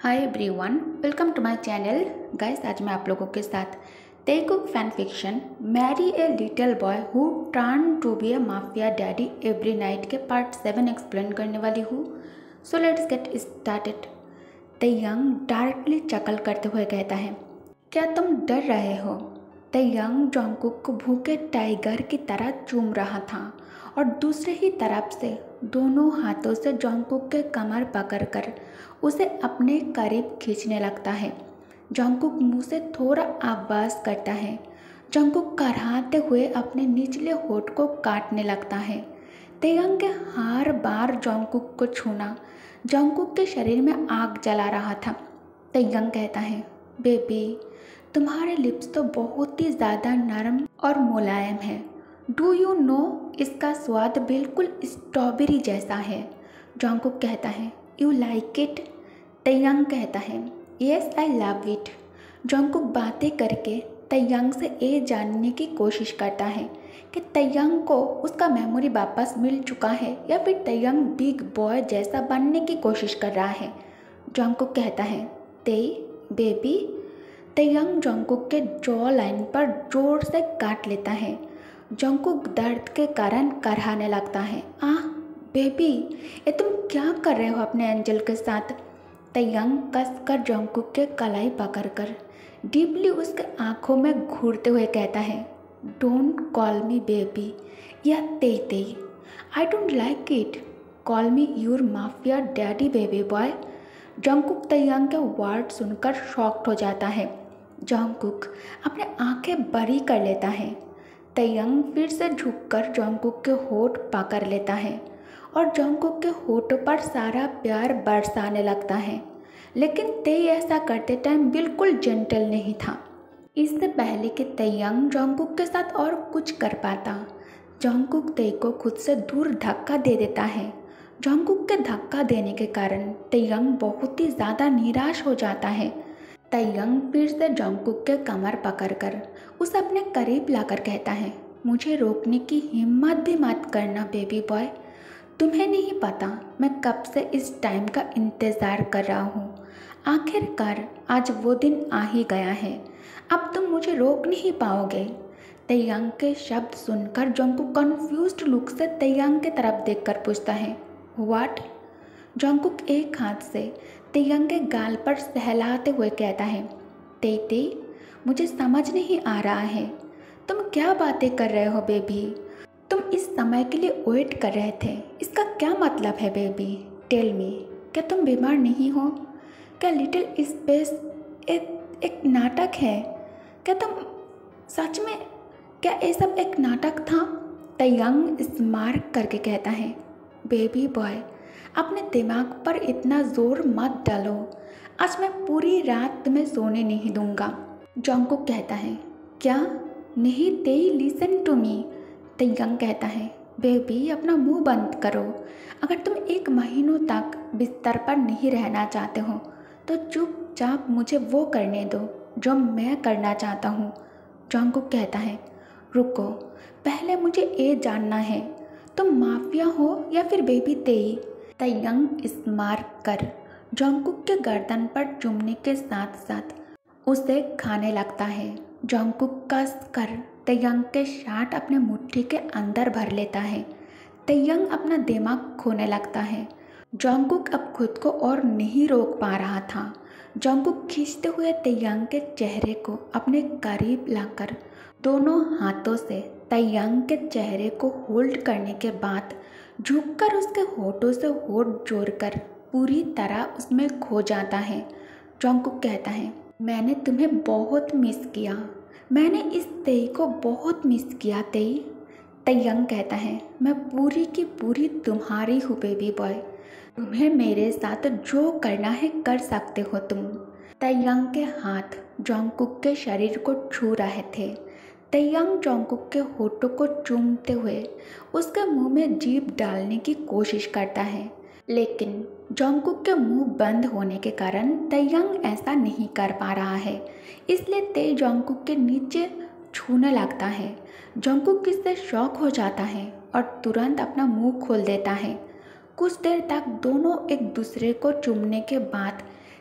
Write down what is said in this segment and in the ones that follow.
Hi everyone, welcome to my channel. Guys, आज मैं आप लोगों के साथ Telugu fan fiction marry a little boy who turn to be a mafia daddy every night के part 7 explain करने वाली हूँ। So let's get started. Taehyung directly चकल करते हुए कहता है, क्या तुम डर रहे हो? द यंग जंगकुक को भूखे टाइगर की तरह चूम रहा था और दूसरे ही तरफ से दोनों हाथों से जंगकुक के कमर पकड़कर उसे अपने करीब खींचने लगता है। जंगकुक मुंह से थोड़ा आवाज़ करता है। जंगकुक कराहते हुए अपने निचले होठ को काटने लगता है। तेयंग के हर बार जंगकुक को छूना जंगकुक के शरीर में आग जला रहा था। तेयंग कहता है, बेबी, तुम्हारे लिप्स तो बहुत ही ज़्यादा नरम और मुलायम है। डू यू नो, इसका स्वाद बिल्कुल स्ट्रॉबेरी जैसा है। जंगकुक कहता है, यू लाइक इट? तेयंग कहता है, yes I love it. Jungkook बातें करके तेयंग से ये जानने की कोशिश करता है कि तेयंग को उसका मेमोरी वापस मिल चुका है या फिर तेयंग बिग बॉय जैसा बनने की कोशिश कर रहा है। जंगकुक कहता है, बेबी। तेयंग जंगकुक के जॉ लाइन पर जोर से काट लेता है। जंगकुक दर्द के कारण कराहने लगता है। आह बेबी, ये तुम क्या कर रहे हो अपने एंजल के साथ? तेयंग कसकर जंगकुक के कलाई पकड़कर डीपली उसके आंखों में घूरते हुए कहता है, डोंट कॉल मी बेबी या Tae. I don't like it. Call me your mafia daddy baby boy. Jungkook Taehyung के वर्ड सुनकर शॉक्ड हो जाता है। जंगकुक अपने आंखें बड़ी कर लेता है। तेयंग फिर से झुककर जंगकुक के होठ पकड़ लेता है और जंगकुक के होठों पर सारा प्यार बरसाने लगता है। लेकिन तेई ऐसा करते टाइम बिल्कुल जेंटल नहीं था। इससे पहले कि तेयंग जंगकुक के साथ और कुछ कर पाता, जंगकुक तेई को खुद से दूर धक्का दे देता है। जंगकुक के धक्का देने के कारण तेयंग बहुत ही ज़्यादा निराश हो जाता है। तेयंग फिर से जंगकुक के कमर पकड़कर उसे अपने करीब लाकर कहता है, मुझे रोकने की हिम्मत भी मत करना बेबी बॉय। तुम्हें नहीं पता मैं कब से इस टाइम का इंतज़ार कर रहा हूँ। आखिरकार आज वो दिन आ ही गया है। अब तुम मुझे रोक नहीं पाओगे। तेयंग के शब्द सुनकर जंगकुक कंफ्यूज्ड लुक से तेयंग की तरफ देखकर पूछता है, व्हाट? जंगकुक एक हाथ से तेयंग के गाल पर सहलाते हुए कहता है, तेई, मुझे समझ नहीं आ रहा है तुम क्या बातें कर रहे हो बेबी। तुम इस समय के लिए वेट कर रहे थे, इसका क्या मतलब है बेबी? टेल मी, क्या तुम बीमार नहीं हो? क्या लिटिल स्पेस एक नाटक है? क्या तुम सच में, क्या ये सब एक नाटक था? तेयंग स्मार्ट करके कहता है, बेबी बॉय, अपने दिमाग पर इतना जोर मत डालो। आज मैं पूरी रात तुम्हें सोने नहीं दूंगा। जंगकुक कहता है, क्या? नहीं तेई, लिसन टू मी। तेयंग कहता है, बेबी, अपना मुंह बंद करो। अगर तुम 1 महीनों तक बिस्तर पर नहीं रहना चाहते हो तो चुपचाप मुझे वो करने दो जो मैं करना चाहता हूँ। जंगकुक कहता है, रुको, पहले मुझे ये जानना है, तुम माफिया हो या फिर बेबी तेई? तेयंग स्मार्ट कर जंगकुक के गर्दन पर चूमने के साथ साथ उसे खाने लगता है। जंगकुक कस कर तेयंग के शार्ट अपने मुट्ठी के अंदर भर लेता है। तेयंग अपना दिमाग खोने लगता है। जंगकुक अब खुद को और नहीं रोक पा रहा था। जंगकुक खींचते हुए तेयंग के चेहरे को अपने करीब लाकर दोनों हाथों से तेयंग के चेहरे को होल्ड करने के बाद झुककर उसके होठों से होठ जोड़कर पूरी तरह उसमें खो जाता है। जंगकुक कहता है, मैंने तुम्हें बहुत मिस किया। मैंने इस तेई को बहुत मिस किया तेई। तेयंग कहता है, मैं पूरी की पूरी तुम्हारी हूँ बेबी बॉय। तुम्हें मेरे साथ जो करना है कर सकते हो तुम। तेयंग के हाथ जंगकुक के शरीर को छू रहे थे। तेयंग जंगकुक के होठों को चूमते हुए उसके मुंह में जीभ डालने की कोशिश करता है, लेकिन जंगकुक के मुंह बंद होने के कारण तेयंग ऐसा नहीं कर पा रहा है। इसलिए तेई जंगकुक के नीचे छूने लगता है। जंगकुक इससे शॉक हो जाता है और तुरंत अपना मुंह खोल देता है। कुछ देर तक दोनों एक दूसरे को चूमने के बाद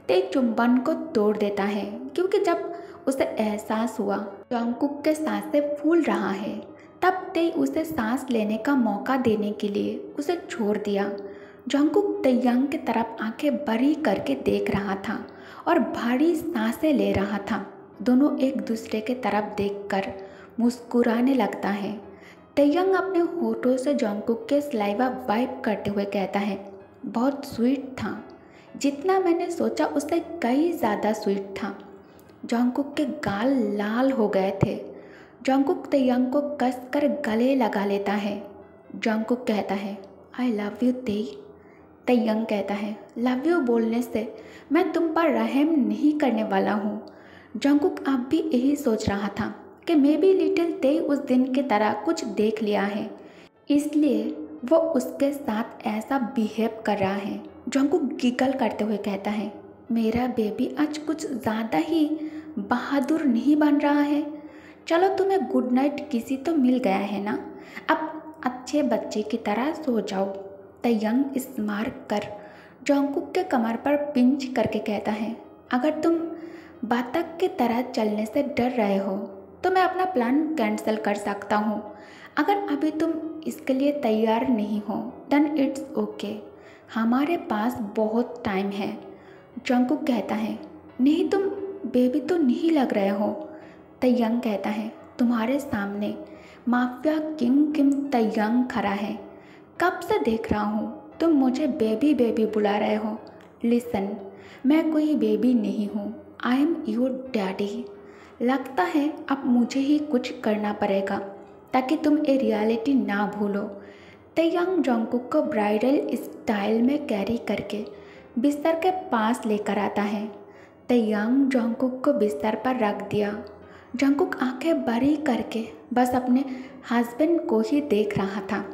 ते चुंबन को तोड़ देता है, क्योंकि जब उसे एहसास हुआ जंगकुक के सांसें फूल रहा है, तब ते उसे सांस लेने का मौका देने के लिए उसे छोड़ दिया। जंगकुक तैयांग की तरफ आंखें बड़ी करके देख रहा था और भारी सांसें ले रहा था। दोनों एक दूसरे के तरफ देखकर मुस्कुराने लगता है। तैयांग अपने होठों से जंगकुक के सलाइवा वाइप करते हुए कहता है, बहुत स्वीट था, जितना मैंने सोचा उससे कई ज़्यादा स्वीट था। जंगकुक के गाल लाल हो गए थे। जंगकुक तैयांग को कसकर गले लगा लेता है। जंगकुक कहता है, आई लव यू तेई। तैयांग कहता है, लव यू बोलने से मैं तुम पर रहम नहीं करने वाला हूँ। जंगकुक अब भी यही सोच रहा था कि मे बी लिटिल तेई उस दिन की तरह कुछ देख लिया है, इसलिए वो उसके साथ ऐसा बिहेव कर रहा है। जंगकुक गिगल करते हुए कहता है, मेरा बेबी आज कुछ ज़्यादा ही बहादुर नहीं बन रहा है। चलो तुम्हें गुड नाइट किसी तो मिल गया है ना, अब अच्छे बच्चे की तरह सो जाओ। तैयांग स्मार कर जंगकुक के कमर पर पिंच करके कहता है, अगर तुम बातक की तरह चलने से डर रहे हो तो मैं अपना प्लान कैंसिल कर सकता हूँ। अगर अभी तुम इसके लिए तैयार नहीं हो देन इट्स ओके, हमारे पास बहुत टाइम है। जंगकुक कहता है, नहीं तुम बेबी तो नहीं लग रहे हो। तैयांग कहता है, तुम्हारे सामने माफिया किंग किम तैयांग खड़ा है। कब से देख रहा हूँ तुम मुझे बेबी बेबी बुला रहे हो। लिसन, मैं कोई बेबी नहीं हूँ, आई एम योर डैडी। लगता है अब मुझे ही कुछ करना पड़ेगा ताकि तुम ये रियलिटी ना भूलो। तैयांग जंगकुक को ब्राइडल स्टाइल में कैरी करके बिस्तर के पास लेकर आता है। तैयांग जंगकुक को बिस्तर पर रख दिया। जंगकुक आंखें बड़ी करके बस अपने हस्बैंड को ही देख रहा था।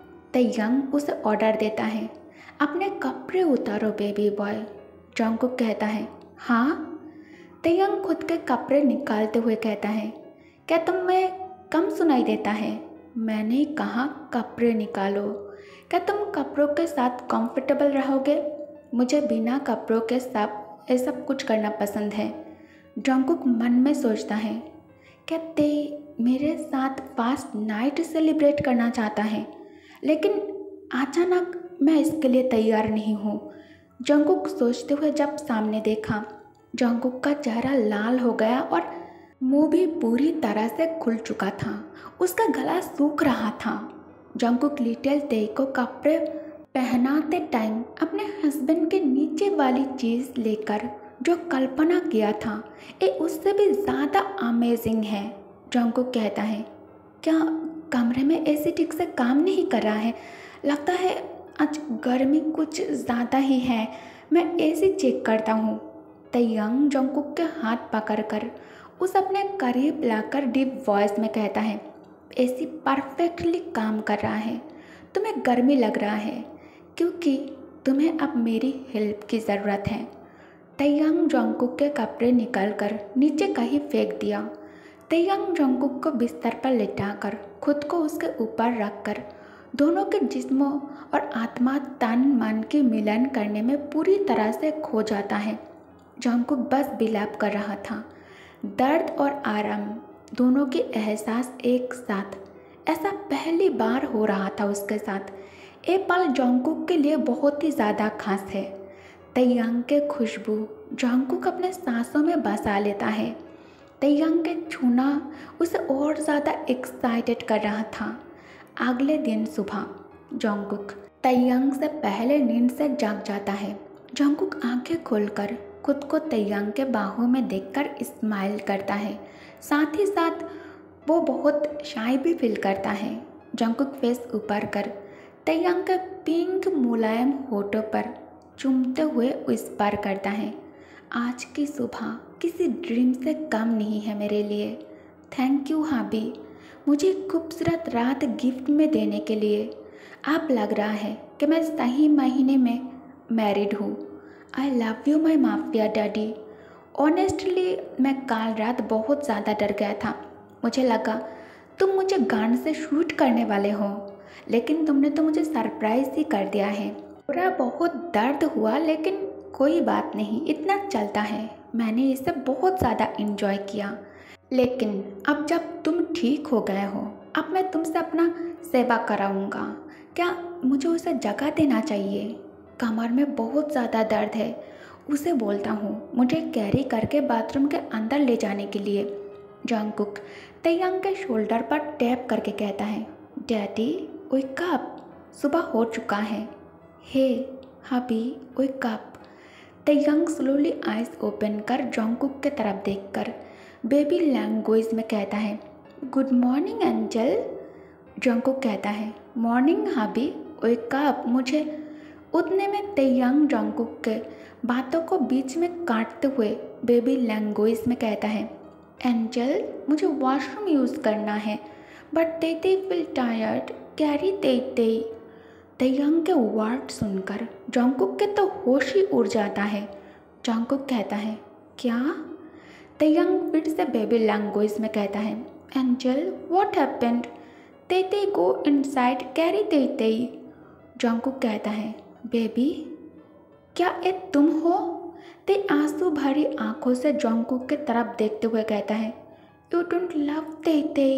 तैयांग उसे ऑर्डर देता है, अपने कपड़े उतारो बेबी बॉय। जंगकुक कहता है, हाँ। तैयांग खुद के कपड़े निकालते हुए कहता है, क्या तुम्हें कम सुनाई देता है? मैंने कहा कपड़े निकालो। क्या तुम कपड़ों के साथ कंफर्टेबल रहोगे? मुझे बिना कपड़ों के साथ ये सब कुछ करना पसंद है। जंगकुक मन में सोचता है, क्या ते मेरे साथ फास्ट नाइट सेलिब्रेट करना चाहता है, लेकिन अचानक मैं इसके लिए तैयार नहीं हूँ। जंगकुक सोचते हुए जब सामने देखा, जंगकुक का चेहरा लाल हो गया और मुंह भी पूरी तरह से खुल चुका था। उसका गला सूख रहा था। जंगकुक लिटिल तेई को कपड़े पहनाते टाइम अपने हस्बैंड के नीचे वाली चीज़ लेकर जो कल्पना किया था ये उससे भी ज़्यादा अमेजिंग है। जंगकुक कहता है, क्या कमरे में एसी ठीक से काम नहीं कर रहा है? लगता है आज गर्मी कुछ ज़्यादा ही है, मैं एसी चेक करता हूँ। तैयांग जंगकुक के हाथ पकड़कर उसे अपने करीब लाकर डीप वॉइस में कहता है, एसी परफेक्टली काम कर रहा है। तुम्हें गर्मी लग रहा है क्योंकि तुम्हें अब मेरी हेल्प की ज़रूरत है। तैयांग जंगकुक के कपड़े निकालकर नीचे कहीं फेंक दिया। तैयांग जंगकुक को बिस्तर पर लिटाकर खुद को उसके ऊपर रखकर दोनों के जिस्मों और आत्मा तन मन के मिलन करने में पूरी तरह से खो जाता है। जंगकुक बस बिलाप कर रहा था। दर्द और आराम दोनों के एहसास एक साथ, ऐसा पहली बार हो रहा था उसके साथ। ये पल जंगकुक के लिए बहुत ही ज़्यादा खास है। तैयांग के खुशबू जंगकुक अपने सांसों में बसा लेता है। तैयांग के छूना उसे और ज़्यादा एक्साइटेड कर रहा था। अगले दिन सुबह जंगकुक तैयांग से पहले नींद से जाग जाता है। जंगकुक आंखें खोलकर खुद को तैयांग के बाहों में देखकर स्माइल करता है। साथ ही साथ वो बहुत शाय भी फील करता है। जंगकुक फेस ऊपर कर तैयांग के पिंक मुलायम होठों पर चूमते हुए विस्पर करता है, आज की सुबह किसी ड्रीम से कम नहीं है मेरे लिए। थैंक यू हाबी, मुझे खूबसूरत रात गिफ्ट में देने के लिए। अब लग रहा है कि मैं सही महीने में मैरिड हूँ। I love you my mafia daddy. Honestly मैं कल रात बहुत ज़्यादा डर गया था। मुझे लगा तुम मुझे गन से शूट करने वाले हो, लेकिन तुमने तो मुझे सरप्राइज़ ही कर दिया है। पूरा बहुत दर्द हुआ लेकिन कोई बात नहीं, इतना चलता है। मैंने इसे बहुत ज़्यादा इन्जॉय किया, लेकिन अब जब तुम ठीक हो गए हो, अब मैं तुमसे अपना सेवा कराऊंगा। क्या मुझे उसे जगह देना चाहिए? कमर में बहुत ज़्यादा दर्द है। उसे बोलता हूँ मुझे कैरी करके बाथरूम के अंदर ले जाने के लिए। जंगकुक तैयांग के शोल्डर पर टैप करके कहता है, डैडी वेक अप, सुबह हो चुका है। Hey hubby wake up. Taehyung slowly eyes open कर जंगकुक के तरफ देखकर बेबी लैंग्वेज में कहता है, गुड मॉर्निंग एंजल। जंगकुक कहता है, मॉर्निंग हबी वेक अप। मुझे उतने में तैयांग जंगकुक के बातों को बीच में काटते हुए बेबी लैंग्वेज में कहता है, एंजल मुझे वॉशरूम यूज़ करना है, बट तेते फील टायर्ड, कैरी तेते। तैयांग के वर्ड सुनकर जंगकुक के तो होश ही उड़ जाता है। जंगकुक कहता है, क्या? तैयांग फिर से बेबी लैंग्वेज में कहता है, angel what happened, Tete go inside carry Tete. Jungkook कहता है, बेबी क्या ये तुम हो? ते आंसू भरी आंखों से जंगकुक के तरफ देखते हुए कहता है, you don't love Tete.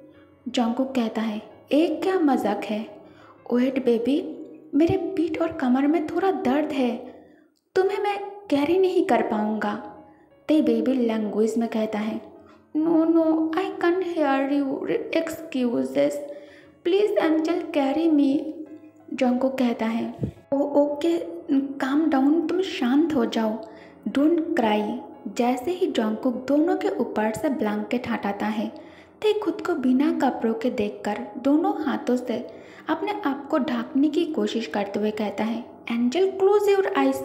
Jungkook कहता है, एक क्या मजाक है। वेट बेबी, मेरे पीठ और कमर में थोड़ा दर्द है, तुम्हें मैं कैरी नहीं कर पाऊंगा। ते बेबी लैंग्वेज में कहता है, no no I can hear you excuses, please angel carry me. Jungkook कहता है, ओके काम डाउन, तुम शांत हो जाओ, डोंट क्राई। जैसे ही जंगकुक दोनों के ऊपर से ब्लैंकेट हटाता है, ते खुद को बिना कपड़ों के देखकर दोनों हाथों से अपने आप को ढकने की कोशिश करते हुए कहता है, angel close your eyes.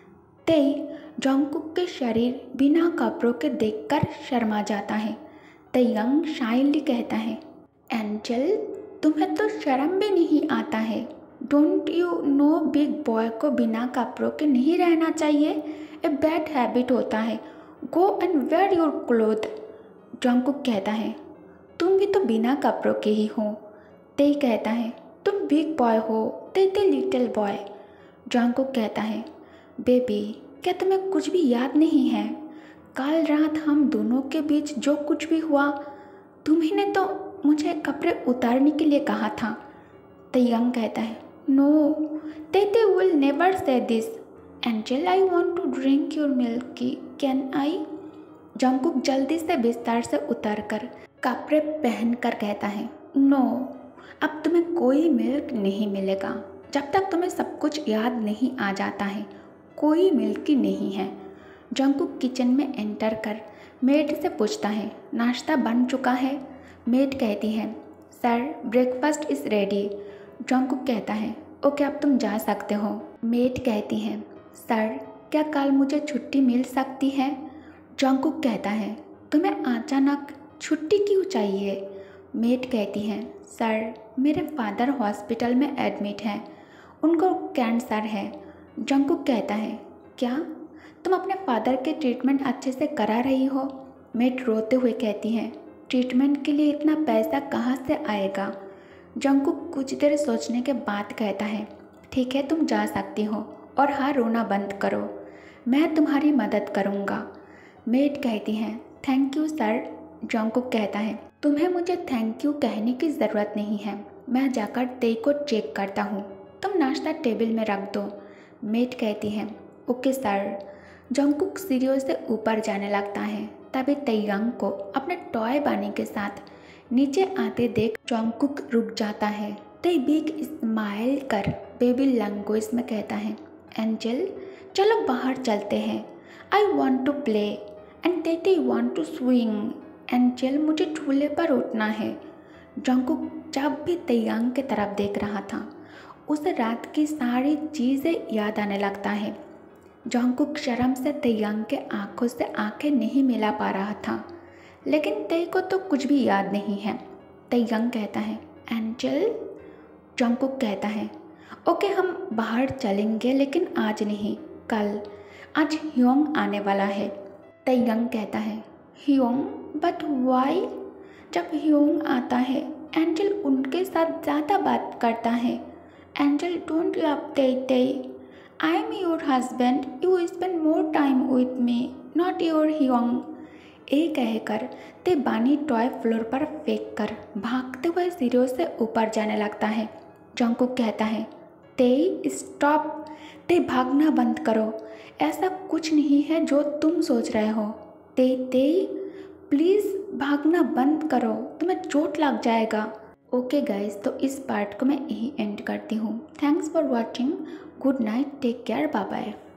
Tae Jungkook के शरीर बिना कपड़ों के देखकर शर्मा जाता है। तैयांग शाइली कहता है, एंजल तुम्हें तो शर्म भी नहीं आता है। Don't you know big boy को बिना कपड़ों के नहीं रहना चाहिए, ए बैड हैबिट होता है। Go and wear your cloth. Jungkook कहता है, तुम भी तो बिना कपड़ों के ही हो। ते कहता है, तुम बिग बॉय हो, ते लिटिल बॉय। जंगकुक कहता है, बेबी क्या तुम्हें कुछ भी याद नहीं है? कल रात हम दोनों के बीच जो कुछ भी हुआ, तुम्ही ने तो मुझे कपड़े उतारने के लिए कहा था। तैयांग कहता है, no Tete will never say this. Angel I want to drink your milk, can I? Jungkook जल्दी से बिस्तर से उतरकर कपड़े पहनकर कहता है, नो अब तुम्हें कोई मिल्क नहीं मिलेगा। जब तक तुम्हें सब कुछ याद नहीं आ जाता है, कोई मिल्क ही नहीं है। जंगकुक किचन में एंटर कर मेड से पूछता है, नाश्ता बन चुका है? मेड कहती है, sir breakfast is ready. Jungkook कहता है, ओके अब तुम जा सकते हो। मेड कहती है, सर क्या कल मुझे छुट्टी मिल सकती है? जंगकुक कहता है, तुम्हें अचानक छुट्टी क्यों चाहिए? मेड कहती है, सर मेरे फादर हॉस्पिटल में एडमिट हैं, उनको कैंसर है। जंगकुक कहता है, क्या तुम अपने फादर के ट्रीटमेंट अच्छे से करा रही हो? मेड रोते हुए कहती है, ट्रीटमेंट के लिए इतना पैसा कहाँ से आएगा? जंगकुक कुछ देर सोचने के बाद कहता है, ठीक है तुम जा सकती हो, और हाँ रोना बंद करो, मैं तुम्हारी मदद करूँगा। मेड कहती है, थैंक यू सर। जंगकुक कहता है, तुम्हें मुझे थैंक यू कहने की ज़रूरत नहीं है, मैं जाकर ते को चेक करता हूँ, तुम नाश्ता टेबल में रख दो। मेड कहती है, ओके सर। जंगकुक सीढ़ियों से ऊपर जाने लगता है। तभी तैयांग को अपने टॉय बानी के साथ नीचे आते देख जंगकुक रुक जाता है। ते बिग स्माइल कर बेबी लैंग्वेज में कहता है, एंजल चलो बाहर चलते हैं, I want to play and Tete want to swing. Angel मुझे झूले पर उठना है। जंगकुक जब भी तैयांग की तरफ देख रहा था, उसे रात की सारी चीज़ें याद आने लगता है। जंगकुक शर्म से तैयांग के आंखों से आंखें नहीं मिला पा रहा था, लेकिन ते को तो कुछ भी याद नहीं है। तैयांग कहता है, एंजल। जंगकुक कहता है, ओके हम बाहर चलेंगे लेकिन आज नहीं, कल, आज ह्योंग आने वाला है। तैयांग कहता है, ह्योंग बट वाई? जब ह्योंग आता है एंजल उनके साथ ज़्यादा बात करता है। Angel don't love Tete, I am your husband, you spend more time with me, not your hyung. ए कहकर ते बानी टॉय फ्लोर पर फेंक कर भागते हुए सीढ़ियों से ऊपर जाने लगता है। जंगकुक कहता है, ते स्टॉप, ते भागना बंद करो, ऐसा कुछ नहीं है जो तुम सोच रहे हो। ते प्लीज़ भागना बंद करो, तुम्हें चोट लग जाएगा। ओके गाइस, तो इस पार्ट को मैं यही एंड करती हूँ। Thanks for watching, good night, take care, bye bye.